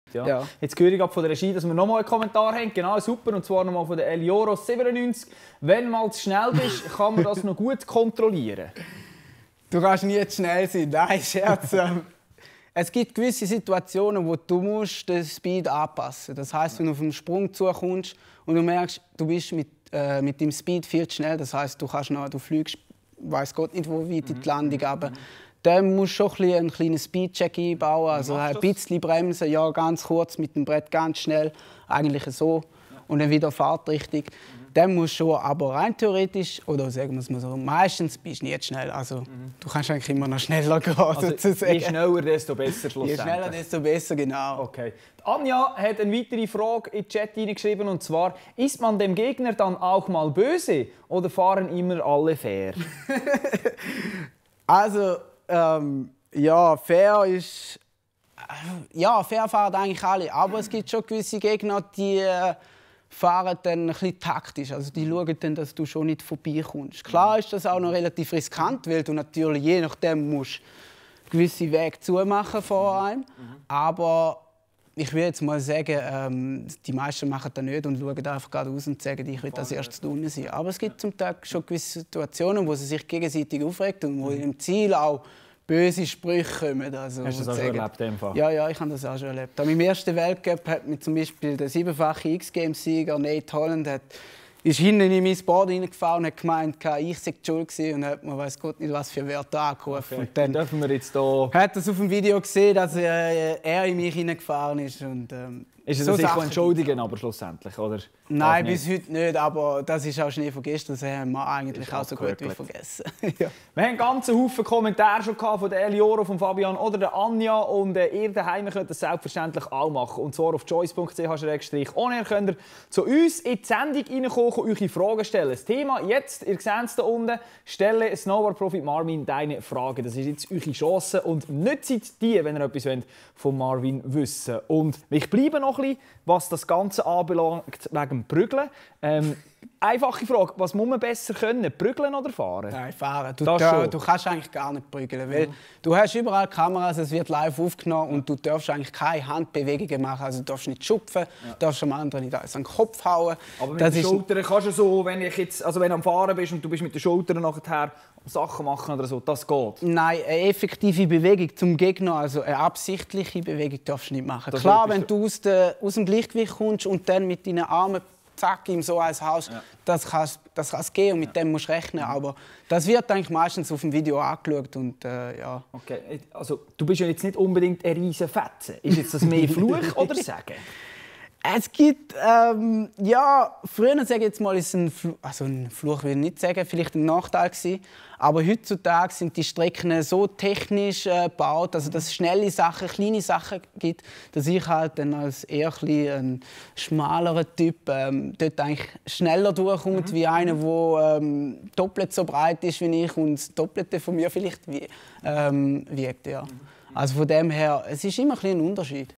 Ja. Ja. Jetzt höre ich von der Regie, dass wir nochmal einen Kommentar haben. Genau, super. Und zwar nochmal von der Elioro97. Wenn du mal zu schnell bist, kann man das noch gut kontrollieren. Du kannst nie zu schnell sein. Nein, Scherz. Es gibt gewisse Situationen, wo du musst den Speed anpassen. Das heisst, wenn du auf den Sprung zukommst und du merkst, du bist mit dem Speed viel zu schnell. Das heisst, du fliegst, weiß Gott nicht, wo weit in die Landung, aber dann musst du schon einen kleinen Speedcheck einbauen, also ein bisschen bremsen, ja, ganz kurz mit dem Brett, ganz schnell, eigentlich so, und dann wieder Fahrtrichtung. Dann musst du schon, aber rein theoretisch, oder sagen wir es mal so, meistens bist du nicht schnell, also du kannst eigentlich immer noch schneller gehen, sozusagen. Je schneller, desto besser schlussendlich. Je schneller, desto besser, genau. Okay. Anja hat eine weitere Frage in den Chat hineingeschrieben, und zwar: Ist man dem Gegner dann auch mal böse oder fahren immer alle fair? Also, ja, fair ist. Ja, fair fahren eigentlich alle. Aber es gibt schon gewisse Gegner, die fahren dann ein bisschen taktisch. Also die schauen dann, dass du schon nicht vorbeikommst. Klar ist das auch noch relativ riskant, weil du natürlich je nachdem musst gewisse Wege zumachen vor einem. Aber ich würde jetzt mal sagen, die meisten machen das nicht und schauen einfach geradeaus und sagen, ich will als erstes unten sein. Aber es gibt zum Teil schon gewisse Situationen, wo sie sich gegenseitig aufregen und wo im Ziel auch böse Sprüche kommen. Also, hast du das auch schon erlebt? In dem Fall? Ja, ich habe das auch schon erlebt. An meinem ersten Weltcup hat mir zum Beispiel der 7-fache X-Games-Sieger Nate Holland ist hinten in mein Board reingefahren und hat gemeint, ich sei die Schuld gewesen, und hat mir weiss Gott nicht was für Wörter angerufen. Okay. Und dann dürfen wir jetzt hier... hat das auf dem Video gesehen, dass er in mich hineingefahren ist. Und, ist er sich entschuldigen, aber schlussendlich, oder? Nein, bis heute nicht, aber das ist auch Schnee von gestern. Das haben wir eigentlich auch so gut wie vergessen. Ja. Wir haben einen ganzen Haufen Kommentare schon von der Elioro, von Fabian oder der Anja. Und ihr daheim könnt das selbstverständlich auch machen. Und zwar auf choice.ch/on. Könnt ihr zu uns in die Sendung reinkommen und eure Fragen stellen. Das Thema jetzt, ihr seht es hier unten, stelle Snowboard-Profi Marvin deine Fragen. Das ist jetzt eure Chance. Und nützt die, wenn ihr etwas von Marvin wissen wollt. Und ich bleibe noch ein bisschen, was das Ganze anbelangt, wegen dem Prügeln. Einfache Frage, was muss man besser können, prügeln oder fahren? Nein, fahren. Du kannst eigentlich gar nicht prügeln, weil du hast überall Kameras, es wird live aufgenommen und du darfst eigentlich keine Handbewegungen machen. Also du darfst nicht schupfen, du darfst dem anderen nicht an den Kopf hauen. Aber mit den Schultern kannst du so, wenn du am Fahren bist und du bist mit den Schultern nachher Sachen machen oder so, das geht? Nein, eine effektive Bewegung zum Gegner, also eine absichtliche Bewegung darfst du nicht machen. Das klar, wenn du aus dem Gleichgewicht kommst und dann mit deinen Armen zack, ihm so eins haust, das kann's gehen und mit dem musst du rechnen. Aber das wird eigentlich meistens auf dem Video angeschaut und ja. Okay, also du bist ja jetzt nicht unbedingt ein riesen Fetzen. Ist jetzt das mehr Fluch oder Sagen? Es gibt, ja, früher sage ich jetzt mal, ist ein Fluch will ich nicht sagen, vielleicht ein Nachteil gewesen. Aber heutzutage sind die Strecken so technisch gebaut, also dass es schnelle Sachen, kleine Sachen gibt, dass ich halt dann als eher ein schmalerer Typ dort eigentlich schneller durchkommt wie einer, der doppelt so breit ist wie ich und das Doppelte von mir vielleicht wiegt. Ja. Also von dem her, es ist immer ein Unterschied.